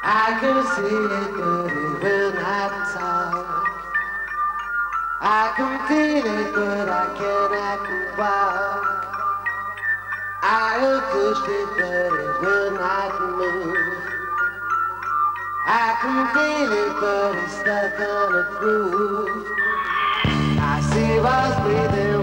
I can see it, but it will not talk. I can feel it, but I cannot walk. I have pushed it, but it will not move. I can feel it, but it's stuck on a groove. I see what's breathing